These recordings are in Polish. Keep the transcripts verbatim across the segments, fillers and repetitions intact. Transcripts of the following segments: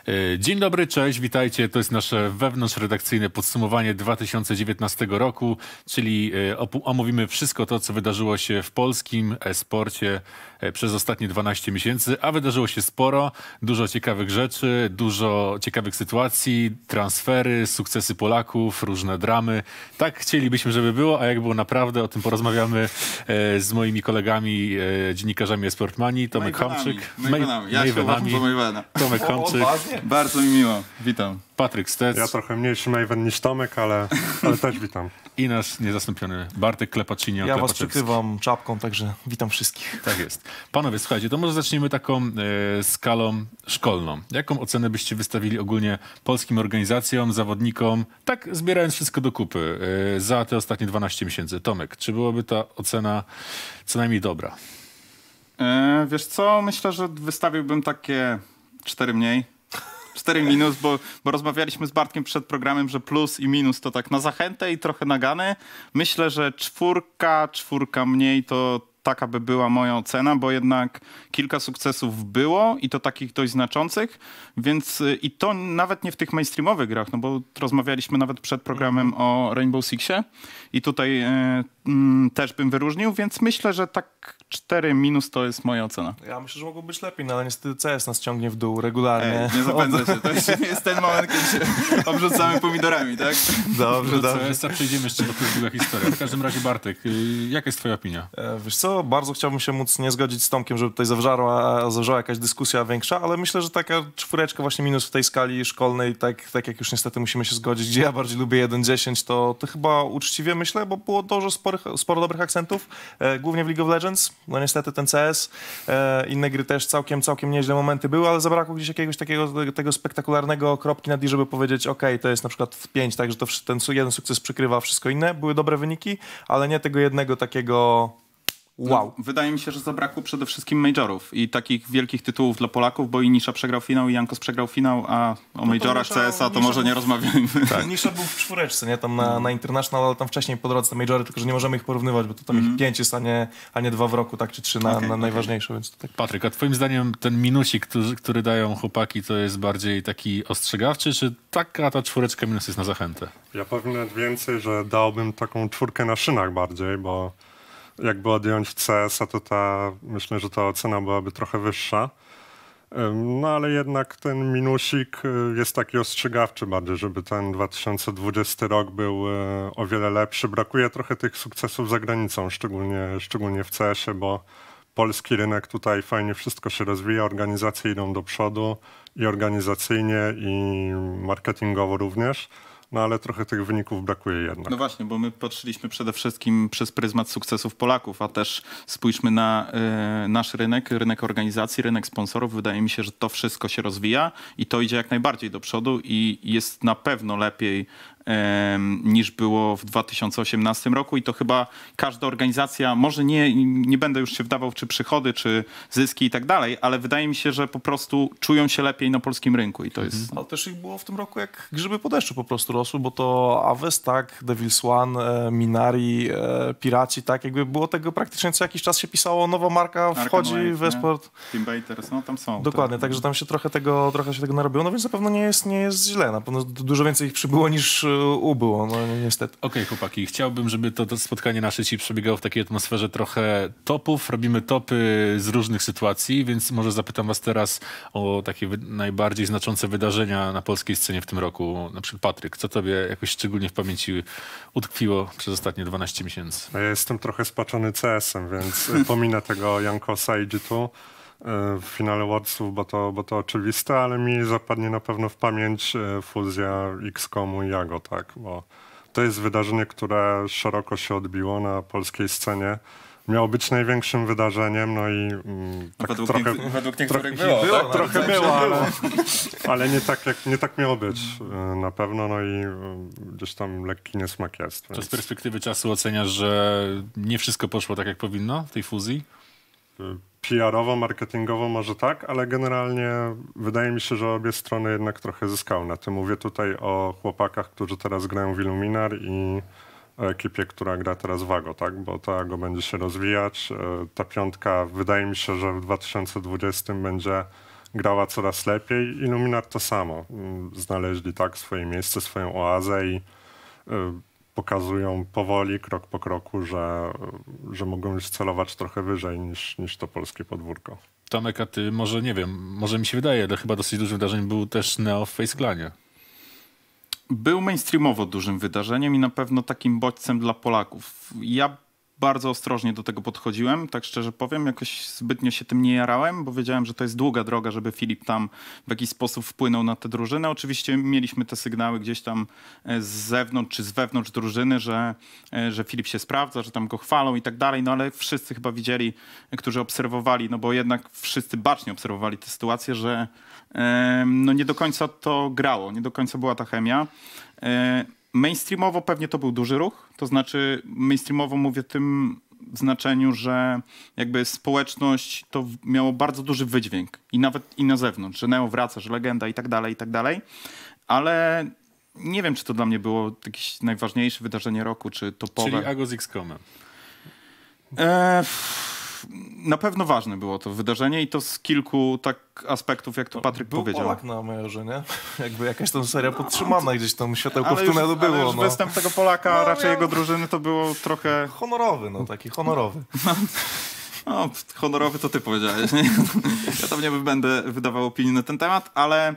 Dzień dobry, cześć, witajcie. To jest nasze wewnątrzredakcyjne podsumowanie dwa tysiące dziewiętnastego roku, czyli omówimy wszystko to, co wydarzyło się w polskim e-sporcie przez ostatnie dwanaście miesięcy, a wydarzyło się sporo, dużo ciekawych rzeczy, dużo ciekawych sytuacji, transfery, sukcesy Polaków, różne dramy. Tak chcielibyśmy, żeby było, a jak było naprawdę, o tym porozmawiamy z moimi kolegami, dziennikarzami eSportMani, Tomek Hamczyk. Mavenami. Ja się uważam za Mavena. Tomek Hamczyk. Bardzo mi miło. Witam. Patryk Stec. Ja trochę mniejszy Maven niż Tomek, ale, ale też witam. I nasz niezastąpiony Bartek Klepaczynio. Ja was przykrywam czapką, także witam wszystkich. Tak jest. Panowie, słuchajcie, to może zacznijmy taką e, skalą szkolną. Jaką ocenę byście wystawili ogólnie polskim organizacjom, zawodnikom, tak zbierając wszystko do kupy e, za te ostatnie dwanaście miesięcy? Tomek, czy byłaby ta ocena co najmniej dobra? E, wiesz co, myślę, że wystawiłbym takie cztery mniej. cztery minus, bo, bo rozmawialiśmy z Bartkiem przed programem, że plus i minus to tak na zachętę i trochę nagany. Myślę, że czwórka, czwórka mniej to taka by była moja ocena, bo jednak kilka sukcesów było i to takich dość znaczących, więc i to nawet nie w tych mainstreamowych grach, no bo rozmawialiśmy nawet przed programem o Rainbow Sixie i tutaj e, m, też bym wyróżnił, więc myślę, że tak cztery minus to jest moja ocena. Ja myślę, że mogło być lepiej, no ale niestety C S nas ciągnie w dół regularnie. Ej, nie zapędzę się, to jeszcze nie jest ten moment, kiedy się obrzucamy pomidorami, tak? Dobrze, do dobrze. C S a przejdziemy jeszcze, bo to jest długa historia. W każdym razie, Bartek, jaka jest twoja opinia? E, wiesz co, bardzo chciałbym się móc nie zgodzić z Tomkiem, żeby tutaj zawrzała, zawrzała jakaś dyskusja większa, ale myślę, że taka czwóreczka właśnie minus w tej skali szkolnej, tak, tak jak już niestety musimy się zgodzić, gdzie ja bardziej lubię jeden dziesięć, to, to chyba uczciwie myślę, bo było dużo sporych, sporo dobrych akcentów, e, głównie w League of Legends, no niestety ten C S, e, inne gry też całkiem, całkiem nieźle momenty były, ale zabrakło gdzieś jakiegoś takiego tego spektakularnego kropki nad i, żeby powiedzieć, ok, to jest na przykład pięć, tak, że to ten jeden sukces przykrywa wszystko inne, były dobre wyniki, ale nie tego jednego takiego wow. No, wydaje mi się, że zabrakło przede wszystkim majorów i takich wielkich tytułów dla Polaków, bo i Nisza przegrał finał, i Jankos przegrał finał, a o majorach Nisza- C S a to Nisza może był- nie rozmawiajmy. Tak. Nisza był w czwóreczce, nie? Tam na, na International, ale tam wcześniej po drodze te majory, tylko że nie możemy ich porównywać, bo to tam ich pięć jest, a nie, a nie dwa w roku, tak, czy trzy na, Okej, na okej. najważniejsze, więc to tak. Patryk, a twoim zdaniem ten minusik, który, który dają chłopaki, to jest bardziej taki ostrzegawczy, czy taka ta czwóreczka minus jest na zachętę? Ja powiem nawet więcej, że dałbym taką czwórkę na szynach bardziej, bo jakby odjąć C S a, to ta, myślę, że ta ocena byłaby trochę wyższa. Ym, No ale jednak ten minusik y, jest taki ostrzegawczy bardziej, żeby ten dwa tysiące dwudziesty rok był y, o wiele lepszy. Brakuje trochę tych sukcesów za granicą, szczególnie, szczególnie w C S ie, bo polski rynek tutaj fajnie wszystko się rozwija, organizacje idą do przodu i organizacyjnie, i marketingowo również. No ale trochę tych wyników brakuje jednak. No właśnie, bo my patrzyliśmy przede wszystkim przez pryzmat sukcesów Polaków, a też spójrzmy na y, nasz rynek, rynek organizacji, rynek sponsorów. Wydaje mi się, że to wszystko się rozwija i to idzie jak najbardziej do przodu i jest na pewno lepiej niż było w dwa tysiące osiemnastym roku i to chyba każda organizacja, może nie, nie będę już się wdawał czy przychody, czy zyski i tak dalej, ale wydaje mi się, że po prostu czują się lepiej na polskim rynku i to jest... Ale też ich było w tym roku jak grzyby po deszczu po prostu rosły, bo to Aves, tak, Devil's One, e, Minari, e, Piraci, tak, jakby było tego praktycznie co jakiś czas się pisało, nowa marka wchodzi Arkanoid, w e-sport. Team Baiters, no tam są. Dokładnie, tak. także tam się trochę tego, trochę się tego narobiło, no więc na pewno nie jest, nie jest źle, na pewno dużo więcej ich przybyło niż e, ubyło, no niestety. Okej, okay, chłopaki, chciałbym, żeby to, to spotkanie nasze ci przebiegało w takiej atmosferze trochę topów. Robimy topy z różnych sytuacji, więc może zapytam was teraz o takie wy- najbardziej znaczące wydarzenia na polskiej scenie w tym roku. Na przykład Patryk, co tobie jakoś szczególnie w pamięci utkwiło przez ostatnie dwanaście miesięcy? Ja jestem trochę spaczony C S em, więc pominę tego Jankosa i G dwa w finale Worldsów, bo to, bo to oczywiste, ale mi zapadnie na pewno w pamięć e, fuzja X komu i Jago, tak, bo to jest wydarzenie, które szeroko się odbiło na polskiej scenie. Miało być największym wydarzeniem, no i mm, tak Według, trochę, niek- według trochę niektórych było, było, tak? no, trochę tak, było, że ale, ale nie, tak jak, nie tak miało być e, na pewno, no i e, gdzieś tam lekki niesmak jest. To Więc... z perspektywy czasu oceniasz, że nie wszystko poszło tak, jak powinno w tej fuzji? P R-owo, marketingowo może tak, ale generalnie wydaje mi się, że obie strony jednak trochę zyskały na tym. Mówię tutaj o chłopakach, którzy teraz grają w Illuminar i o ekipie, która gra teraz w Ago, tak? Bo to Ago będzie się rozwijać. Ta piątka wydaje mi się, że w dwa tysiące dwudziestym będzie grała coraz lepiej. Illuminar to samo. Znaleźli tak swoje miejsce, swoją oazę i pokazują powoli, krok po kroku, że, że mogą już celować trochę wyżej niż, niż to polskie podwórko. Tomek, a ty może, nie wiem, może mi się wydaje, ale chyba dosyć dużym wydarzeniem był też Neo w Face Clanie. Był mainstreamowo dużym wydarzeniem i na pewno takim bodźcem dla Polaków. Ja bardzo ostrożnie do tego podchodziłem, tak szczerze powiem. Jakoś zbytnio się tym nie jarałem, bo wiedziałem, że to jest długa droga, żeby Filip tam w jakiś sposób wpłynął na tę drużynę. Oczywiście mieliśmy te sygnały gdzieś tam z zewnątrz czy z wewnątrz drużyny, że, że Filip się sprawdza, że tam go chwalą i tak dalej, no ale wszyscy chyba widzieli, którzy obserwowali, no bo jednak wszyscy bacznie obserwowali tę sytuację, że no nie do końca to grało, nie do końca była ta chemia. Mainstreamowo pewnie to był duży ruch, to znaczy mainstreamowo mówię w tym znaczeniu, że jakby społeczność to miało bardzo duży wydźwięk i nawet i na zewnątrz, że Neo wraca, że legenda i tak dalej, i tak dalej, ale nie wiem, czy to dla mnie było jakieś najważniejsze wydarzenie roku, czy topowe. Czyli Ago z X-Comem. E, na pewno ważne było to wydarzenie i to z kilku tak aspektów, jak to Patryk był powiedział. Polak na Majorze, nie? Jakby jakaś tam seria podtrzymana, gdzieś tam światełko Ale w już, tunelu było. ale już no. występ tego Polaka, No, raczej ja- jego drużyny, to było trochę... Honorowy, no taki honorowy. No, honorowy to ty powiedziałeś, nie? Ja tam nie będę wydawał opinii na ten temat, ale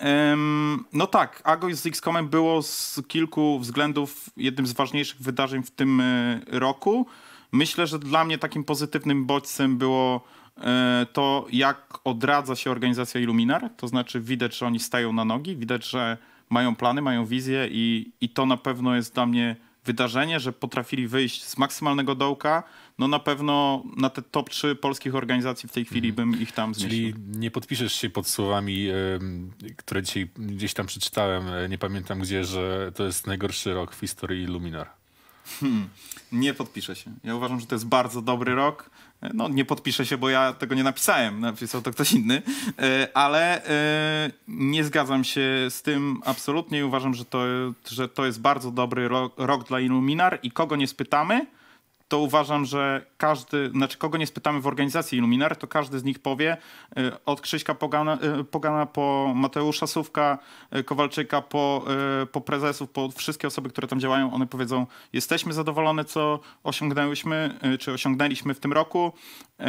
ym, no tak, Ago z X-Comem było z kilku względów jednym z ważniejszych wydarzeń w tym y, roku. Myślę, że dla mnie takim pozytywnym bodźcem było y, to, jak odradza się organizacja Illuminar. To znaczy widać, że oni stają na nogi, widać, że mają plany, mają wizję i, i to na pewno jest dla mnie wydarzenie, że potrafili wyjść z maksymalnego dołka. No na pewno na te top trzy polskich organizacji w tej chwili bym ich tam zmieścił. Czyli nie podpiszesz się pod słowami, em, które dzisiaj gdzieś tam przeczytałem, e, nie pamiętam gdzie, że to jest najgorszy rok w historii Illuminar. Hmm, nie podpiszę się. Ja uważam, że to jest bardzo dobry rok. No nie podpiszę się, bo ja tego nie napisałem. Napisał to ktoś inny. E, Ale e, nie zgadzam się z tym absolutnie i uważam, że to, że to jest bardzo dobry rok, rok dla Illuminar i kogo nie spytamy, to uważam, że każdy, znaczy kogo nie spytamy w organizacji Illuminar, to każdy z nich powie, y, od Krzyśka Pogana, y, Pogana po Mateusza Sówka, y, Kowalczyka, po, y, po prezesów, po wszystkie osoby, które tam działają, one powiedzą, jesteśmy zadowolone, co osiągnęłyśmy, y, czy osiągnęliśmy w tym roku, y,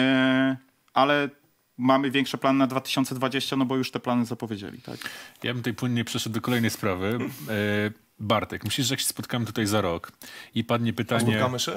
ale mamy większe plany na dwa tysiące dwudziesty, no bo już te plany zapowiedzieli, tak? Ja bym tutaj płynnie przeszedł do kolejnej sprawy. E, Bartek, myślisz, że jak się spotkamy tutaj za rok i padnie pytanie, Spotkamy się?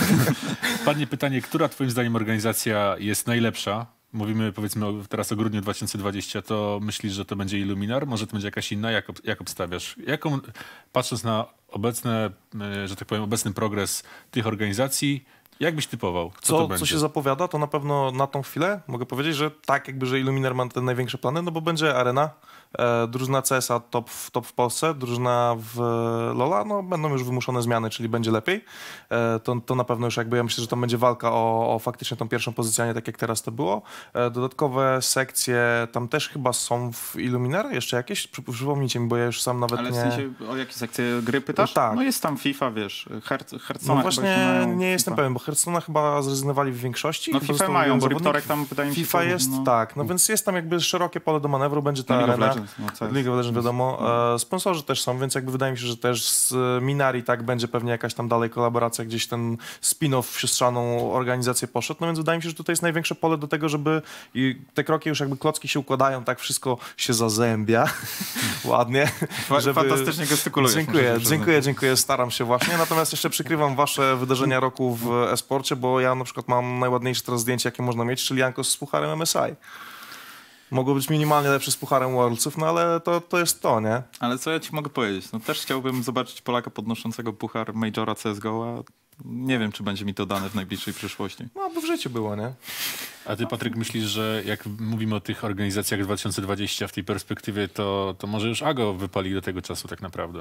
padnie pytanie, która twoim zdaniem organizacja jest najlepsza? Mówimy powiedzmy o, teraz o grudniu dwa tysiące dwudziestym, to myślisz, że to będzie Illuminar? Może to będzie jakaś inna? Jak, ob- jak obstawiasz? Jaką, patrząc na obecne, e, że tak powiem, obecny progres tych organizacji, jak byś typował? Co, to Co, będzie? co się zapowiada, to na pewno na tą chwilę mogę powiedzieć, że tak jakby, że Illuminar ma te największe plany, no bo będzie Arena, e, drużyna C S a top, w- top w Polsce, drużyna w LoL'a, no będą już wymuszone zmiany, czyli będzie lepiej. E, to, to na pewno już jakby, ja myślę, że tam będzie walka o, o faktycznie tą pierwszą pozycję, a nie tak jak teraz to było. E, dodatkowe sekcje tam też chyba są w Illuminar, jeszcze jakieś? Przy- Przypomnijcie mi, bo ja już sam nawet Ale w nie... sensie o jakie sekcje gry pytasz? No tak. No jest tam FIFA, wiesz, Herc- Hearthstone'a No chyba właśnie jeszcze mają nie jestem FIFA. pewien, bo Hearthstone'a chyba zrezygnowali w większości. No Chyba FIFA został mają, jeden bo zawodnik. Riptorek tam wydaje mi się... FIFA to- jest, no. tak, no więc jest tam jakby szerokie pole do manewru, będzie ta No, League of arena. Legends, no, co jest? League of Legends wiadomo. E, sponsorzy też są, więc jakby wydaje mi się, że też z Minari tak będzie pewnie jakaś tam dalej kolaboracja, gdzieś ten spin-off w siostrzaną organizację poszedł, no więc wydaje mi się, że tutaj jest największe pole do tego, żeby i te kroki już jakby klocki się układają, tak wszystko się zazębia ładnie. Fa- fantastycznie gestykulujesz, muszę Dziękuję, się przyznać. dziękuję, dziękuję, staram się właśnie. Natomiast jeszcze przykrywam wasze wydarzenia roku w e-sporcie, bo ja na przykład mam najładniejsze teraz zdjęcie, jakie można mieć, czyli Jankos z pucharem M S I. Mogło być minimalnie lepsze z pucharem Worldsów, no ale to, to jest to, nie? Ale co ja ci mogę powiedzieć? No też chciałbym zobaczyć Polaka podnoszącego puchar Majora C S G O, a nie wiem, czy będzie mi to dane w najbliższej przyszłości. No, bo w życiu było, nie? A ty, Patryk, myślisz, że jak mówimy o tych organizacjach dwa tysiące dwudziestym w tej perspektywie, to, to może już Ago wypali do tego czasu tak naprawdę?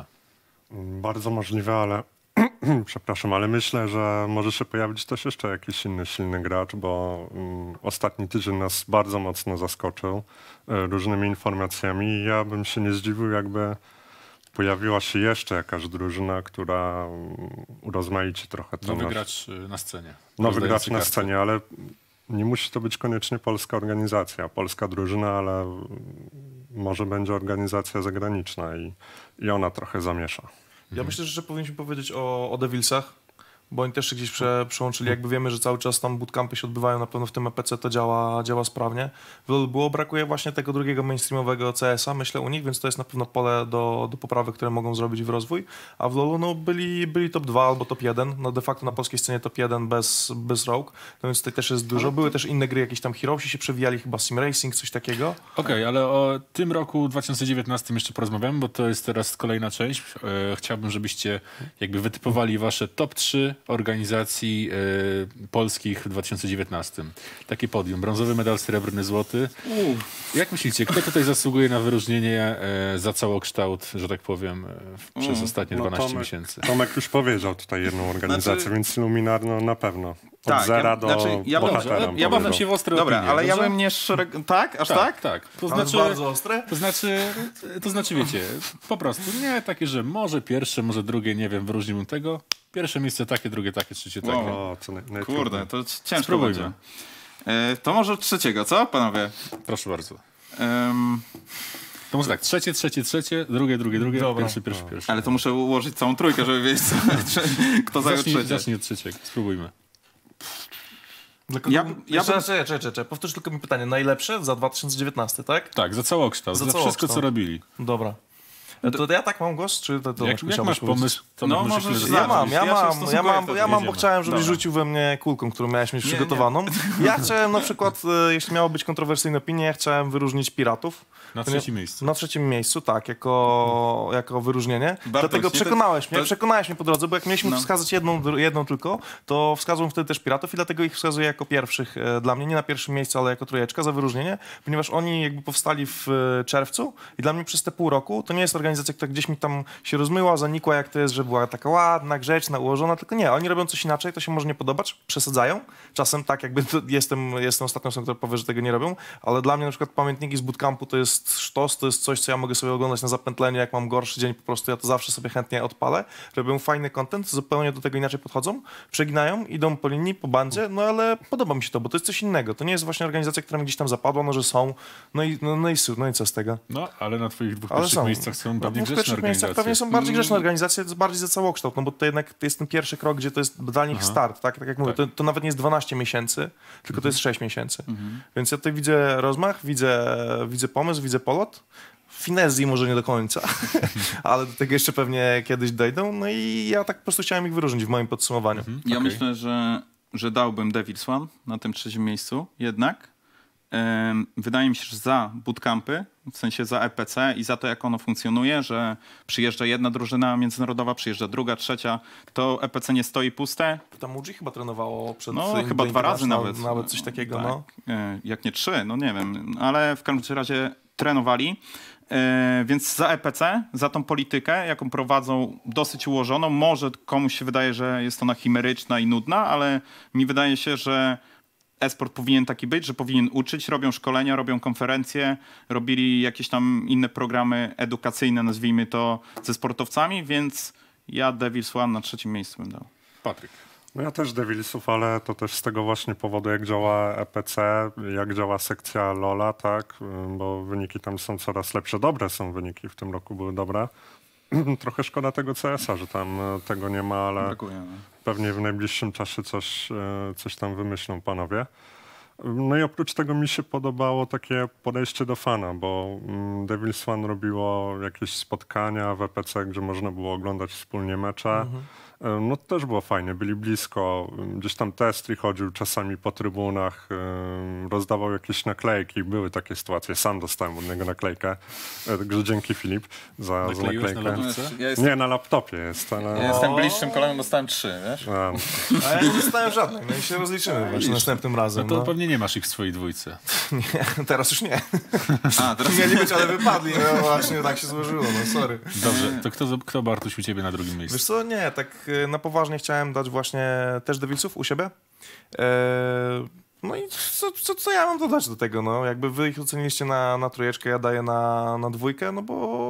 Bardzo możliwe, ale przepraszam, ale myślę, że może się pojawić też jeszcze jakiś inny silny gracz, bo mm, ostatni tydzień nas bardzo mocno zaskoczył e, różnymi informacjami i ja bym się nie zdziwił, jakby pojawiła się jeszcze jakaś drużyna, która mm, urozmaici trochę to Nowy nasz- gracz y, na scenie. Nowy Rozdający gracz na karty. scenie, ale nie musi to być koniecznie polska organizacja, polska drużyna, ale może będzie organizacja zagraniczna i, i ona trochę zamiesza. Ja myślę, że powinniśmy powiedzieć o, o Devilsach, bo oni też się gdzieś prze, przełączyli. Jakby wiemy, że cały czas tam bootcampy się odbywają, na pewno w tym E P C to działa, działa sprawnie. W LoL było, brakuje właśnie tego drugiego mainstreamowego C S a, myślę, u nich, więc to jest na pewno pole do, do poprawek, które mogą zrobić w rozwój. A w LoLu no, byli, byli top dwa albo top jeden, no de facto na polskiej scenie top jeden bez, bez Rogue, no więc tutaj też jest dużo. Były też inne gry, jakieś tam Heroesi się przewijali, chyba Sim Racing, coś takiego. Okej, okay, ale o tym roku dwa tysiące dziewiętnastym jeszcze porozmawiamy, bo to jest teraz kolejna część. E, chciałbym, żebyście jakby wytypowali wasze top trzy organizacji e, polskich w dwa tysiące dziewiętnastym. Takie podium. Brązowy medal, srebrny, złoty. Uf. Jak myślicie, kto tutaj zasługuje na wyróżnienie e, za całokształt, że tak powiem, e, przez ostatnie no, dwanaście Tomek, miesięcy? Tomek już powiedział tutaj jedną organizację, znaczy, więc Luminar no, na pewno. Od tak, zera ja, do znaczy, ja bohatera. Ja bawię się w ostre Dobra, opinie, ale dobrze? ja bym nie szereg... Tak? Aż tak? Tak, tak. To znaczy, bardzo ostre? To znaczy, to znaczy, wiecie, po prostu nie takie, że może pierwsze, może drugie, nie wiem, wyróżniłbym tego. Pierwsze miejsce takie, drugie takie, trzecie takie. Wow. O, co naj, naj Kurde, to ciężko Spróbujmy. będzie. E, to może trzeciego, co, panowie? Proszę bardzo. Um, To może tak, trzecie, trzecie, trzecie, drugie, drugie, drugie, Dobra. pierwszy, pierwszy, pierwszy. ale to muszę ułożyć całą trójkę, żeby wiedzieć, co, kto zajął Zacznij, trzecie. zacznij od trzeciego, spróbujmy. Dla kogo... Ja- Ja, ja ja bym- czekaj, czekaj, czekaj. Powtórz tylko mi pytanie. Najlepsze za dwa tysiące dziewiętnasty, tak? Tak, za całokształt, Za za, wszystko, całokształt. co robili. Dobra. To ja tak mam głos, czy to, to Jak, jak masz pomysł, to No, może możesz chwilę zacząć. Ja mam, ja Ja się mam, ja ustosunkuję mam, wtedy. ja mam, bo Jedziemy. chciałem, żebyś Dobra. rzucił we mnie kulką, którą miałeś mieć Nie, przygotowaną. Ja chciałem na przykład, e, jeśli miało być kontrowersyjne opinie, ja chciałem wyróżnić Piratów. Na To nie- trzecim miejscu. Na trzecim miejscu, tak, jako, jako wyróżnienie. Bartosz, Dlatego nie, to- przekonałeś mnie, to- przekonałeś mnie po drodze, bo jak mieliśmy No. wskazać jedną, jedną tylko, to wskazuję wtedy też Piratów i dlatego ich wskazuję jako pierwszych e, dla mnie, nie na pierwszym miejscu, ale jako trójeczka za wyróżnienie, ponieważ oni jakby powstali w e, czerwcu i dla mnie przez te pół roku to nie jest organizacja, która gdzieś mi tam się rozmyła, zanikła, jak to jest, że była taka ładna, grzeczna, ułożona, tylko nie, oni robią coś inaczej, to się może nie podobać, przesadzają, czasem tak jakby to jestem, jestem ostatnią osobą, która powie, że tego nie robią, ale dla mnie na przykład pamiętniki z bootcampu to jest sztos, to jest coś, co ja mogę sobie oglądać na zapętleniu, jak mam gorszy dzień, po prostu ja to zawsze sobie chętnie odpalę, robią fajny content, zupełnie do tego inaczej podchodzą, przeginają, idą po linii, po bandzie, no ale podoba mi się to, bo to jest coś innego, to nie jest właśnie organizacja, która mi gdzieś tam zapadła, no że są, no i, no, no i, su- no i co z tego? No, ale na twoich dwóch Ale pierwszych są. miejscach są No, pewnie w grzeczne pierwszych miejscach organizacje. pewnie są bardziej grzeczne organizacje, to jest bardziej za całokształt, no bo to jednak to jest ten pierwszy krok, gdzie to jest dla nich Aha. start, tak, tak jak mówię, Tak. to, to nawet nie jest dwanaście miesięcy, tylko Mhm. to jest sześć miesięcy. Więc ja tutaj widzę rozmach, widzę, widzę pomysł, widzę polot. Finezji może nie do końca, ale do tego jeszcze pewnie kiedyś dojdą. No i ja tak po prostu chciałem ich wyróżnić w moim podsumowaniu. Ja Okej. myślę, że, że dałbym Devil's One na tym trzecim miejscu jednak. Ym, wydaje mi się, że za bootcampy, w sensie za E P C i za to, jak ono funkcjonuje, że przyjeżdża jedna drużyna międzynarodowa, przyjeżdża druga, trzecia, to E P C nie stoi puste. Tam U G chyba trenowało przed No, The chyba dwa razy International, nawet. Nawet coś takiego, Tak. no. E, Jak nie trzy, no nie wiem. Ale w każdym razie trenowali. E, więc za E P C, za tą politykę, jaką prowadzą, dosyć ułożoną. Może komuś się wydaje, że jest ona chimeryczna i nudna, ale mi wydaje się, że e-sport powinien taki być, że powinien uczyć, robią szkolenia, robią konferencje, robili jakieś tam inne programy edukacyjne, nazwijmy to, ze sportowcami, więc ja Devil's One na trzecim miejscu bym dał. Patryk. No ja też Devilsów, ale to też z tego właśnie powodu, jak działa E P C, jak działa sekcja LoLa, tak, bo wyniki tam są coraz lepsze, dobre są wyniki, w tym roku były dobre. Trochę szkoda tego C S a, że tam e, tego nie ma, ale Brakuje. No. pewnie w najbliższym czasie coś, e, coś tam wymyślą panowie. No i oprócz tego mi się podobało takie podejście do fana, bo mm, Devil's One robiło jakieś spotkania w E P C, gdzie można było oglądać wspólnie mecze. Mhm. E, No to też było fajnie, byli blisko. Gdzieś tam Testry chodził czasami po trybunach, e, rozdawał jakieś naklejki. Były takie sytuacje, sam dostałem od niego naklejkę. E, Także dzięki Filip za, za Nakleiłeś na naklejkę. lodówce? Ja jestem, Nie, na laptopie jest, ale... ja jestem bliższym kolegą, dostałem trzy, wiesz? A, A ja nie dostałem żadnej, no i się rozliczymy właśnie następnym No razem. to No. pewnie nie masz ich w swojej dwójce. Nie, teraz już nie. A, teraz Mieli być, ale wypadli. No właśnie, tak się złożyło, no sorry. Dobrze, to kto, kto Bartuś u ciebie na drugim Wiesz miejscu? co, nie, tak e, na poważnie chciałem dać właśnie też Devilsów u siebie. E, no i co, co, co ja mam dodać do tego, no? Jakby wy ich oceniliście na, na trójeczkę, ja daję na, na dwójkę, no bo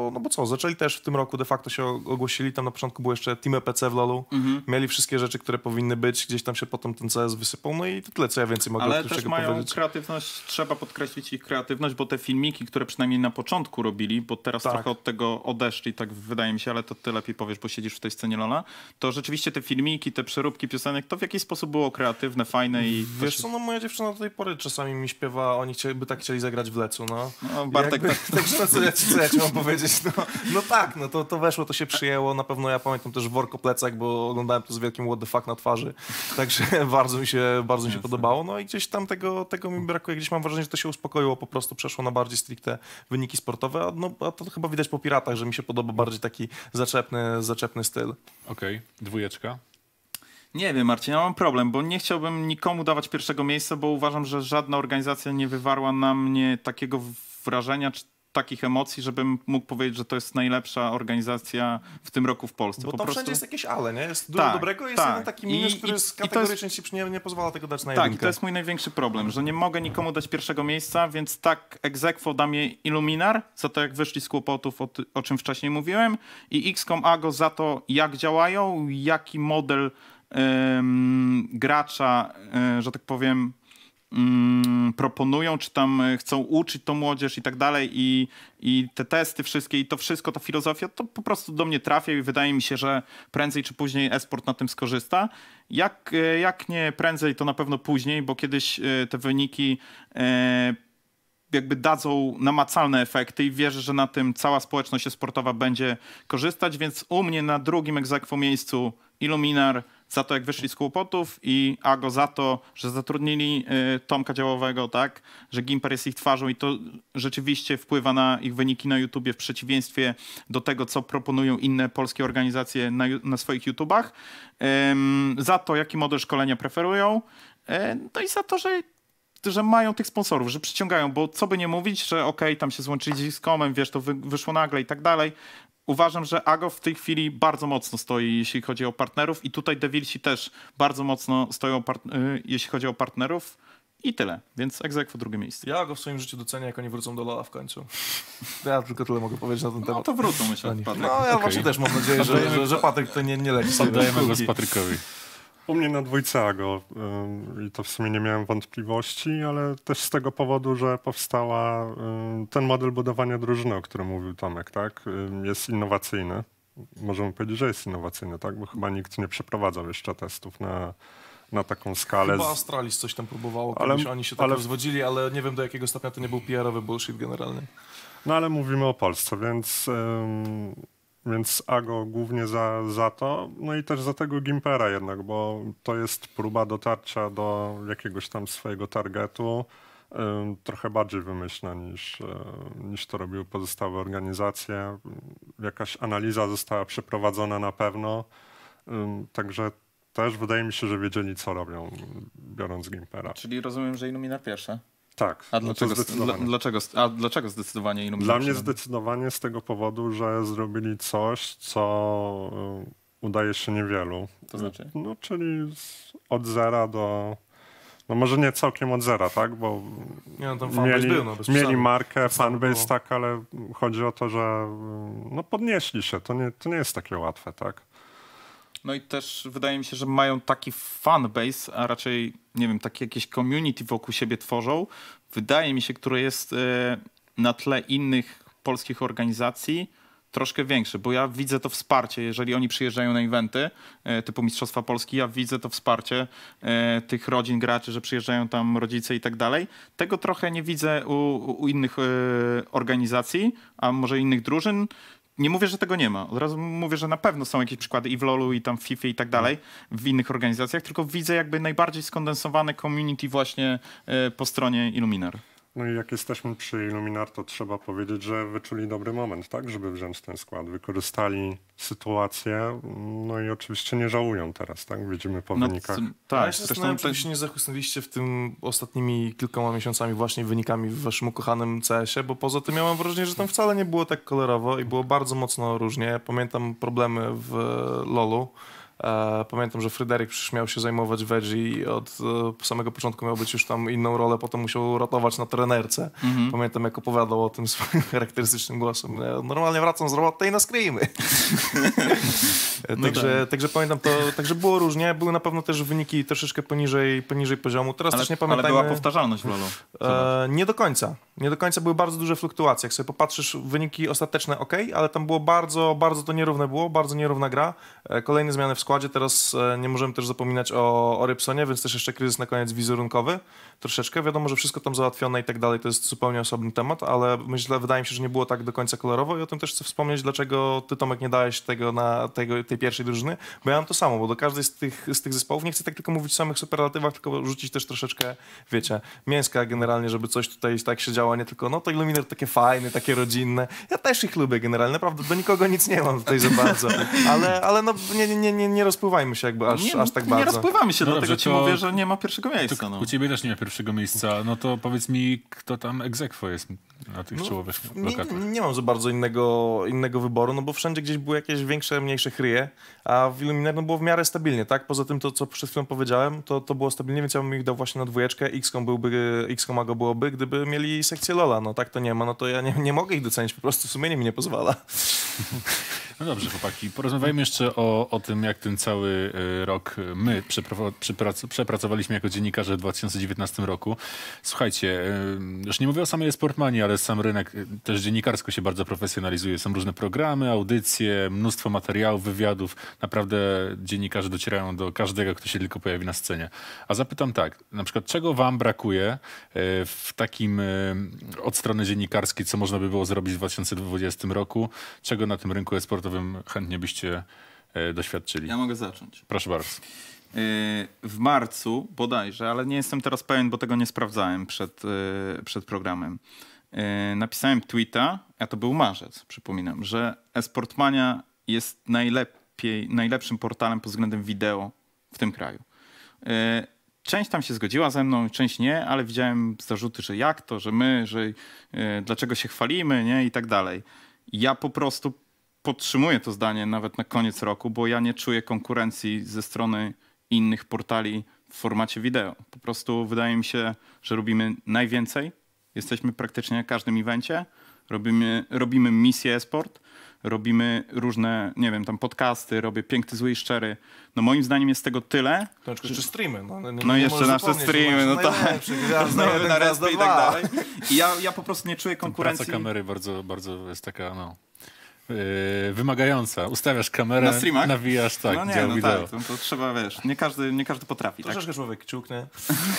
bo, no bo co, zaczęli też w tym roku, de facto się ogłosili, tam na początku było jeszcze Team E P C w LoLu, Mhm. mieli wszystkie rzeczy, które powinny być, gdzieś tam się potem ten C S wysypał, no i to tyle, co ja więcej mogę Ale od też czego mają powiedzieć. kreatywność, trzeba podkreślić ich kreatywność, bo te filmiki, które przynajmniej na początku robili, bo teraz Tak. trochę od tego odeszli, tak wydaje mi się, ale to ty lepiej powiesz, bo siedzisz w tej scenie Lola, to rzeczywiście te filmiki, te przeróbki piosenek, to w jakiś sposób było kreatywne, fajne i... to Wiesz się- co, no moja dziewczyna do tej pory czasami mi śpiewa, oni chcieli, by tak chcieli zagrać w Lecu, no. No, Bartek, Jakby, tak, Także no, co, ja, co ja ci mam powiedzieć? No, no tak, no to, to weszło, to się przyjęło. Na pewno ja pamiętam też worko plecak, bo oglądałem to z wielkim what the fuck na twarzy. Także bardzo mi się, bardzo mi się podobało. No i gdzieś tam tego, tego mi brakuje. Gdzieś mam wrażenie, że to się uspokoiło, po prostu przeszło na bardziej stricte wyniki sportowe. A, no, a to chyba widać po Piratach, że mi się podoba bardziej taki zaczepny, zaczepny styl. Okej, dwójeczka. Nie wiem, Marcin, ja mam problem, bo nie chciałbym nikomu dawać pierwszego miejsca, bo uważam, że żadna organizacja nie wywarła na mnie takiego wrażenia, czy takich emocji, żebym mógł powiedzieć, że to jest najlepsza organizacja w tym roku w Polsce. Bo po tam prostu... wszędzie jest jakieś ale, nie? Jest dużo Tak, dobrego, jest tak. jeden taki minus, I- który i- z i to jest- kategorii części nie, nie pozwala tego dać na Tak, i jedynkę. to jest mój największy problem, że nie mogę nikomu dać pierwszego miejsca, więc tak ex aequo da mnie Illuminar za to, jak wyszli z kłopotów, o, ty, o czym wcześniej mówiłem, i X COM Ago za to, jak działają, jaki model em, gracza, e, że tak powiem, mm, proponują, czy tam e, chcą uczyć tą młodzież i tak dalej, i, i te testy wszystkie, i to wszystko, ta filozofia, to po prostu do mnie trafia i wydaje mi się, że prędzej czy później esport na tym skorzysta. Jak, e, jak nie prędzej, to na pewno później, bo kiedyś e, te wyniki e, jakby dadzą namacalne efekty i wierzę, że na tym cała społeczność sportowa będzie korzystać, więc u mnie na drugim ex aequo miejscu Illuminar za to, jak wyszli z kłopotów, i Ago za to, że zatrudnili y, Tomka Działowego, tak, że Gimper jest ich twarzą i to rzeczywiście wpływa na ich wyniki na YouTubie w przeciwieństwie do tego, co proponują inne polskie organizacje na, ju- na swoich YouTubach. Ym, za to, jaki model szkolenia preferują, y, no i za to, że że mają tych sponsorów, że przyciągają, bo co by nie mówić, że okej, okay, tam się złączyli z X-Comem, wiesz, to wy, wyszło nagle i tak dalej. Uważam, że Ago w tej chwili bardzo mocno stoi, jeśli chodzi o partnerów, i tutaj Devilsi też bardzo mocno stoją, part- y, jeśli chodzi o partnerów, i tyle. Więc ex aequo drugie miejsce. Ja go w swoim życiu docenię, jak oni wrócą do Lola w końcu. Ja tylko tyle mogę powiedzieć na ten No temat. to wrócą, myślę, No Patryk. ja Okej. właśnie też mam nadzieję, że, że, że Patryk to nie, nie leci sobie. Oddajemy głos Patrykowi. U mnie na dwójce Ago ym, i to w sumie nie miałem wątpliwości, ale też z tego powodu, że powstała ym, ten model budowania drużyny, o którym mówił Tomek, tak? Ym, jest innowacyjny. Możemy powiedzieć, że jest innowacyjny, tak? Bo chyba nikt nie przeprowadzał jeszcze testów na, na taką skalę. Chyba Z- Astralis coś tam próbowało, Ale- kiedyś oni się tak ale- rozwodzili, ale nie wiem do jakiego stopnia to nie był P R-owy bullshit generalnie. No ale mówimy o Polsce, więc, ym, więc Ago głównie za, za to, no i też za tego Gimpera jednak, bo to jest próba dotarcia do jakiegoś tam swojego targetu, ym, trochę bardziej wymyślna niż, y, niż to robiły pozostałe organizacje. Jakaś analiza została przeprowadzona na pewno, ym, także też wydaje mi się, że wiedzieli, co robią, biorąc Gimpera. Czyli rozumiem, że Illuminar pierwsze. Tak, A no to dlaczego, dla, zdecydowanie. dlaczego, a dlaczego zdecydowanie Illuminar? Dla mnie przyszedł? zdecydowanie z tego powodu, że zrobili coś, co y, udaje się niewielu. To znaczy? No, czyli z, od zera do... No może nie całkiem od zera, tak? Bo Nie no, tam fanbase mieli, był, no bez mieli przesady. markę, samo fanbase, było. tak, ale chodzi o to, że y, no podnieśli się. To nie, to nie jest takie łatwe, tak? No i też wydaje mi się, że mają taki fanbase, a raczej, nie wiem, takie jakieś community wokół siebie tworzą. Wydaje mi się, które jest e, na tle innych polskich organizacji troszkę większe, bo ja widzę to wsparcie, jeżeli oni przyjeżdżają na eventy e, typu Mistrzostwa Polski, ja widzę to wsparcie e, tych rodzin graczy, że przyjeżdżają tam rodzice i tak dalej. Tego trochę nie widzę u, u innych e, organizacji, a może innych drużyn. Nie mówię, że tego nie ma. Od razu mówię, że na pewno są jakieś przykłady i w LoLu, i tam w FIFA i tak dalej, w innych organizacjach, tylko widzę jakby najbardziej skondensowane community właśnie e, po stronie Illuminar. No i jak jesteśmy przy Illuminar, to trzeba powiedzieć, że wyczuli dobry moment, tak, żeby wziąć ten skład. Wykorzystali sytuację, no i oczywiście nie żałują teraz, tak, widzimy po No, wynikach. c- Ja tak, się zresztą zastanawiam, te- czy się nie zachłysnęliście w tym ostatnimi kilkoma miesiącami właśnie wynikami w waszym ukochanym C S ie, bo poza tym ja mam wrażenie, że tam wcale nie było tak kolorowo i było bardzo mocno różnie. Ja pamiętam problemy w LoLu, E, pamiętam, że Fryderyk przecież miał się zajmować Veggie i od e, samego początku miał być już tam inną rolę, potem musiał ratować na trenerce. Mhm. Pamiętam, jak opowiadał o tym swoim charakterystycznym głosem. Ja normalnie wracam z roboty i na screamy. No także, tak. także pamiętam to, także było różnie. Były na pewno też wyniki troszeczkę poniżej, poniżej poziomu. Teraz Ale, też nie ale pamiętajmy... była powtarzalność w LoLu. E, nie do końca. Nie do końca były bardzo duże fluktuacje. Jak sobie popatrzysz, wyniki ostateczne ok, ale tam było bardzo, bardzo to nierówne było, bardzo nierówna gra. E, kolejne zmiany w składzie. Teraz e, nie możemy też zapominać o, o Rybsonie, więc też jeszcze kryzys na koniec wizerunkowy. Troszeczkę. Wiadomo, że wszystko tam załatwione i tak dalej, to jest zupełnie osobny temat, ale myślę, wydaje mi się, że nie było tak do końca kolorowo i o tym też chcę wspomnieć, dlaczego ty, Tomek, nie dałeś tego na tego, tej pierwszej drużyny, bo ja mam to samo, bo do każdej z tych, z tych zespołów nie chcę tak tylko mówić o samych superlatywach, tylko rzucić też troszeczkę, wiecie, mięska generalnie, żeby coś tutaj tak się działo, nie tylko, no to Illuminer takie fajne, takie rodzinne. Ja też ich lubię generalnie, naprawdę do nikogo nic nie mam tutaj za bardzo, ale, ale no nie, nie, nie, nie rozpływajmy się jakby aż, nie, aż tak nie bardzo. rozpływamy się, No dlatego dobrze, ci to- mówię, że nie ma pierwszego miejsca. To No. u ciebie też nie ma pierwszego miejsca, no to powiedz mi, kto tam ex aequo jest na tych No, czołowych Nie, lokatach. nie mam za bardzo innego, innego wyboru, no bo wszędzie gdzieś były jakieś większe, mniejsze chryje, a w Illuminer no było w miarę stabilnie, tak? Poza tym to, co przed chwilą powiedziałem, to, to było stabilnie, więc ja bym ich dał właśnie na dwójeczkę. X-kom byłby, X-koma go byłoby, gdyby mieli sekcję Lola, no tak to nie ma, no to ja nie, nie mogę ich docenić, po prostu sumienie mi nie pozwala. No dobrze, chłopaki, porozmawiajmy jeszcze o, o tym, jak ten cały y, rok my przepraw- przeprac- przepracowaliśmy jako dziennikarze w dwa tysiące dziewiętnastym roku. Słuchajcie, y, już nie mówię o samej Sportmanii, ale sam rynek y, też dziennikarsko się bardzo profesjonalizuje. Są różne programy, audycje, mnóstwo materiałów, wywiadów. Naprawdę dziennikarze docierają do każdego, kto się tylko pojawi na scenie. A zapytam tak, na przykład czego wam brakuje y, w takim y, od strony dziennikarskiej, co można by było zrobić w dwa tysiące dwudziestym roku? Czego na tym rynku e-sportowym chętnie byście e, doświadczyli? Ja mogę zacząć. Proszę bardzo. Yy, w marcu bodajże, ale nie jestem teraz pewien, bo tego nie sprawdzałem przed, yy, przed programem. Yy, napisałem tweeta, a to był marzec, przypominam, że eSportmania jest najlepiej, najlepszym portalem pod względem wideo w tym kraju. Yy, Część tam się zgodziła ze mną, część nie, ale widziałem zarzuty, że jak to, że my, że yy, dlaczego się chwalimy, nie, i tak dalej. Ja po prostu podtrzymuję to zdanie nawet na koniec roku, bo ja nie czuję konkurencji ze strony innych portali w formacie wideo. Po prostu wydaje mi się, że robimy najwięcej. Jesteśmy praktycznie na każdym evencie. Robimy, robimy misję e-sport, robimy różne, nie wiem, tam podcasty, robię Piękny, Zły i Szczery. No moim zdaniem jest tego tyle. To jeszcze streamy. No, nie, No nie jeszcze możesz nasze zapomnieć, że streamy, masz no tak. najlepszych gwiazd, Nowy jeden, na gwiazda respie i tak dwa. dalej. I ja, ja po prostu nie czuję Praca konkurencji. kamery bardzo, bardzo jest taka, no, yy, wymagająca. Ustawiasz kamerę, Na streamach? nawijasz, tak, no nie, dział no wideo. tak, to, to trzeba, wiesz, nie każdy, nie każdy potrafi. Tak? Troszeczkę człowiek kciuknie.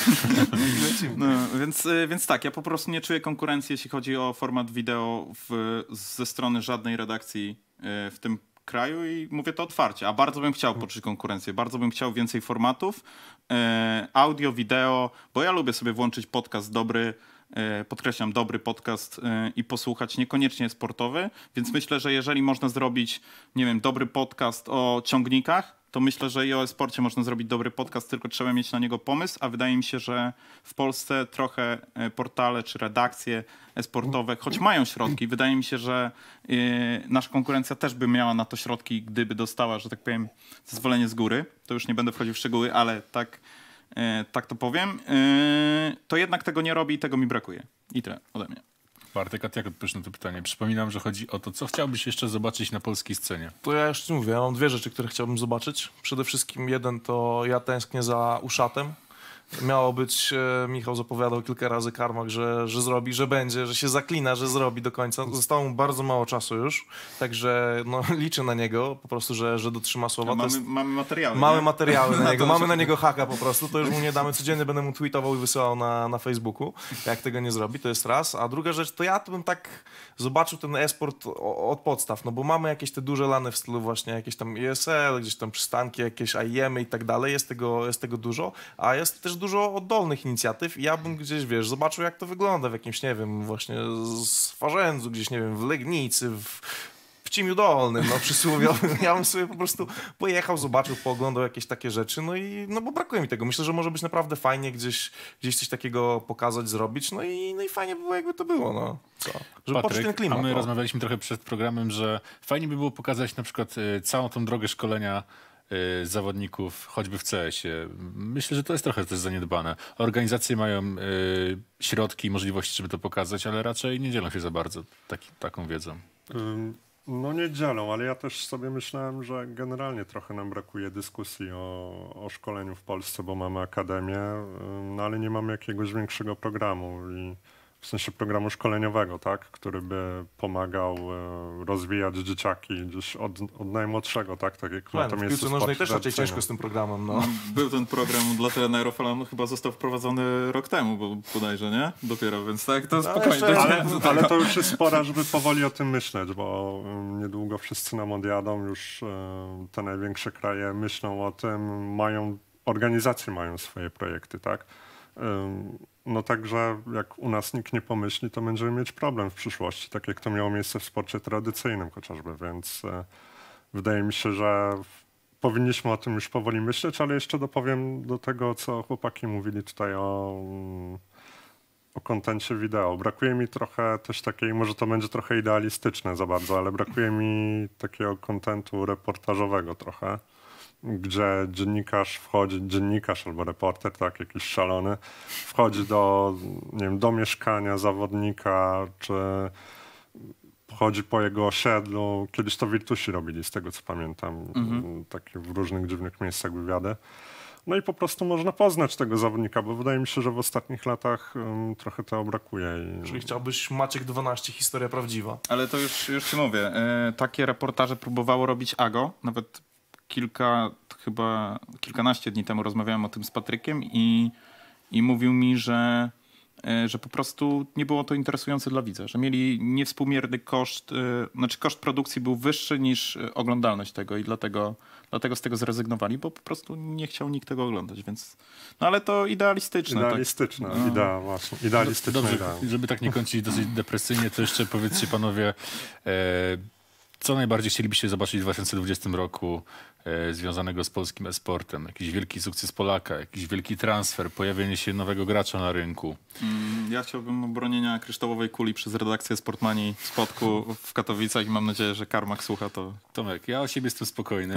No, więc, y, więc tak, ja po prostu nie czuję konkurencji, jeśli chodzi o format wideo w, ze strony żadnej redakcji y, w tym kraju i mówię to otwarcie, a bardzo bym chciał poczuć konkurencję, bardzo bym chciał więcej formatów, y, audio, wideo, bo ja lubię sobie włączyć podcast dobry, y, podkreślam, dobry podcast y, i posłuchać, niekoniecznie sportowy, więc myślę, że jeżeli można zrobić, nie wiem, dobry podcast o ciągnikach, to myślę, że i o e-sporcie można zrobić dobry podcast, tylko trzeba mieć na niego pomysł, a wydaje mi się, że w Polsce trochę e, portale czy redakcje e-sportowe, choć mają środki, wydaje mi się, że e, nasza konkurencja też by miała na to środki, gdyby dostała, że tak powiem, zezwolenie z góry. To już nie będę wchodził w szczegóły, ale tak, e, tak to powiem. E, to jednak tego nie robi i tego mi brakuje. I tyle ode mnie. Bartek, a ty jak odpowiesz na to pytanie? Przypominam, że chodzi o to, co chciałbyś jeszcze zobaczyć na polskiej scenie. To ja już ci mówię, ja mam dwie rzeczy, które chciałbym zobaczyć. Przede wszystkim jeden to ja tęsknię za Uszatem. Miało być, e, Michał zapowiadał kilka razy Karmak, że, że zrobi, że będzie, że się zaklina, że zrobi do końca. Zostało mu bardzo mało czasu już, także no, liczę na niego po prostu, że, że dotrzyma słowa. A To mamy, jest, mamy materiały. mamy nie? materiały na niego, to, mamy że- na niego haka po prostu, to już mu nie damy. Codziennie będę mu tweetował i wysyłał na, na Facebooku, jak tego nie zrobi, to jest raz. A druga rzecz, to ja to bym tak zobaczył ten e-sport o- od podstaw, no bo mamy jakieś te duże lany w stylu właśnie jakieś tam E S L, gdzieś tam przystanki, jakieś I E M y i tak dalej, jest tego, jest tego dużo, a jest też dużo oddolnych inicjatyw i ja bym gdzieś, wiesz, zobaczył jak to wygląda w jakimś, nie wiem, właśnie z Farzędzu, gdzieś, nie wiem, w Legnicy, w, w Cimiu Dolnym, no przysłowiowym. Ja bym sobie po prostu pojechał, zobaczył, pooglądał jakieś takie rzeczy, no i, no bo brakuje mi tego. Myślę, że może być naprawdę fajnie gdzieś, gdzieś coś takiego pokazać, zrobić, no i, no i fajnie by było, jakby to było, no. Co? Żeby poczuć ten klimat. a my no. rozmawialiśmy trochę przed programem, że fajnie by było pokazać na przykład y, całą tą drogę szkolenia y, zawodników, choćby w C S ie. Myślę, że to jest trochę też zaniedbane. Organizacje mają y, środki i możliwości, żeby to pokazać, ale raczej nie dzielą się za bardzo taki, taką wiedzą. Ym, No nie dzielą, ale ja też sobie myślałem, że generalnie trochę nam brakuje dyskusji o, o szkoleniu w Polsce, bo mamy akademię, ym, no ale nie mamy jakiegoś większego programu i w sensie programu szkoleniowego, tak, który by pomagał e, rozwijać dzieciaki gdzieś od, od najmłodszego, tak, tak jak na to W miejscu piłce nożnej sportu też raczej tradycyjnym. ciężko z tym programem, no. Był ten program dla trenerów, ale on chyba został wprowadzony rok temu, bo bodajże, nie? Dopiero, więc tak, to spokojnie. jeszcze- to- Ale, ale to już jest pora, żeby powoli o tym myśleć, bo ym, niedługo wszyscy nam odjadą, już ym, te największe kraje myślą o tym, mają, organizacje mają swoje projekty, tak? Ym, No także jak u nas nikt nie pomyśli, to będziemy mieć problem w przyszłości, tak jak to miało miejsce w sporcie tradycyjnym chociażby, więc e, wydaje mi się, że w- powinniśmy o tym już powoli myśleć, ale jeszcze dopowiem do tego, co chłopaki mówili tutaj o, mm, o kontencie wideo. Brakuje mi trochę też takiej, może to będzie trochę idealistyczne za bardzo, ale brakuje mi takiego kontentu reportażowego trochę, gdzie dziennikarz wchodzi, dziennikarz albo reporter, tak, jakiś szalony, wchodzi do, nie wiem, do mieszkania zawodnika, czy chodzi po jego osiedlu. Kiedyś to Virtusi robili, z tego co pamiętam, Mhm. takie w różnych dziwnych miejscach wywiady. No i po prostu można poznać tego zawodnika, bo wydaje mi się, że w ostatnich latach um, trochę to brakuje. I... Czyli chciałbyś Maciek dwanaście, historia prawdziwa. Ale to już, już ci mówię, e, takie reportaże próbowało robić Ago, nawet kilka, chyba kilkanaście dni temu rozmawiałem o tym z Patrykiem i, i mówił mi, że, e, że po prostu nie było to interesujące dla widza, że mieli niewspółmierny koszt, e, znaczy koszt produkcji był wyższy niż e, oglądalność tego i dlatego, dlatego z tego zrezygnowali, bo po prostu nie chciał nikt tego oglądać, więc no ale to idealistyczne. Idealistyczna tak. idea, właśnie. Idealistyczna Dobrze, idea. żeby tak nie kończyć dosyć depresyjnie, to jeszcze powiedzcie panowie, e, co najbardziej chcielibyście zobaczyć w dwa tysiące dwudziestym roku e, związanego z polskim e-sportem? Jakiś wielki sukces Polaka, jakiś wielki transfer, pojawienie się nowego gracza na rynku. Mm, Ja chciałbym obronienia kryształowej kuli przez redakcję Sportmanii w Spodku w Katowicach i mam nadzieję, że Karmak słucha to. Tomek, ja o siebie jestem spokojny.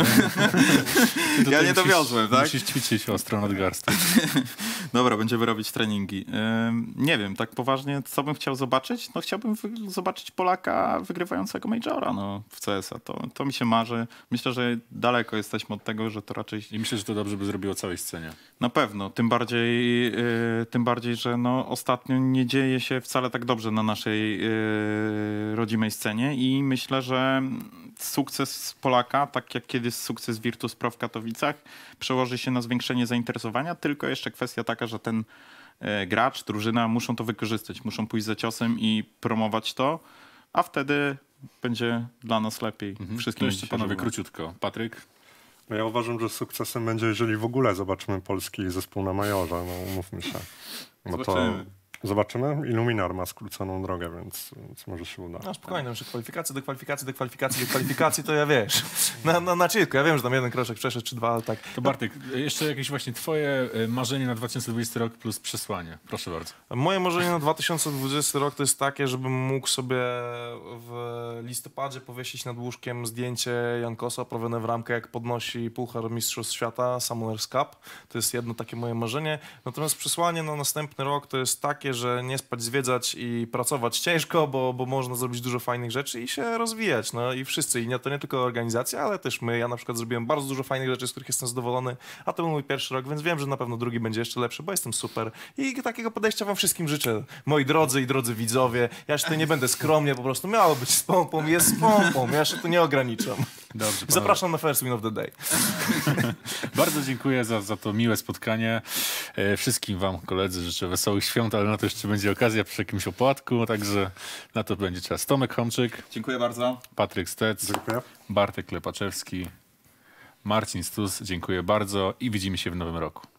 Ja Tutaj nie dowiozłem, tak? Musisz ćwiczyć ostro nadgarstek. Dobra, będziemy robić treningi. Ym, nie wiem, tak poważnie, co bym chciał zobaczyć? No chciałbym wy- zobaczyć Polaka wygrywającego Majora no, w C S a. To, to mi się marzy. Myślę, że daleko jesteśmy od tego, że to raczej I myślę, że to dobrze by zrobiło całej scenie. na pewno. Tym bardziej, yy, tym bardziej, że no, ostatnio nie dzieje się wcale tak dobrze na naszej yy, rodzimej scenie i myślę, że sukces Polaka, tak jak kiedyś sukces Virtus Pro w Katowicach, przełoży się na zwiększenie zainteresowania, tylko jeszcze kwestia taka, że ten yy, gracz, drużyna muszą to wykorzystać, muszą pójść za ciosem i promować to, a wtedy będzie dla nas lepiej. Mhm. Wszystkim To jeszcze będzie się panowie żyło. króciutko. Patryk? No ja uważam, że sukcesem będzie, jeżeli w ogóle zobaczymy polski zespół na Majorze, no umówmy się. Bo Zobaczymy. To zobaczymy. Illuminar ma skróconą drogę, więc, więc może się uda. No spokojnie, jeszcze kwalifikacje do kwalifikacji, do kwalifikacji, do kwalifikacji, to ja wiesz. Na, na, na chillku, ja wiem, że tam jeden kroczek przeszedł, czy dwa, ale tak. To Bartek, jeszcze jakieś właśnie twoje e, marzenie na dwa tysiące dwudziesty rok plus przesłanie. Proszę bardzo. Moje marzenie na dwa tysiące dwudziesty rok to jest takie, żebym mógł sobie w listopadzie powiesić nad łóżkiem zdjęcie Jankosa prawione w ramkę, jak podnosi Puchar Mistrzostw Świata, Summoners Cup. To jest jedno takie moje marzenie. Natomiast przesłanie na następny rok to jest takie, że nie spać, zwiedzać i pracować ciężko, bo, bo można zrobić dużo fajnych rzeczy i się rozwijać. No i wszyscy, i nie, to nie tylko organizacja, ale też my. Ja na przykład zrobiłem bardzo dużo fajnych rzeczy, z których jestem zadowolony, a to był mój pierwszy rok, więc wiem, że na pewno drugi będzie jeszcze lepszy, bo jestem super. I takiego podejścia wam wszystkim życzę. Moi drodzy i drodzy widzowie, ja się tutaj nie będę skromnie, po prostu miało być z pompą, jest z pompą, ja się tu nie ograniczam. Dobrze, panowie. Zapraszam na First Win of the Day. Bardzo dziękuję za, za to miłe spotkanie. E, wszystkim wam, koledzy, życzę wesołych świąt, ale na to jeszcze będzie okazja przy jakimś opłatku, także na to będzie czas. Tomek Homczyk, Dziękuję bardzo. Patryk Stec, Dziękuję. Bartek Klepaczewski, Marcin Stus, dziękuję bardzo i widzimy się w nowym roku.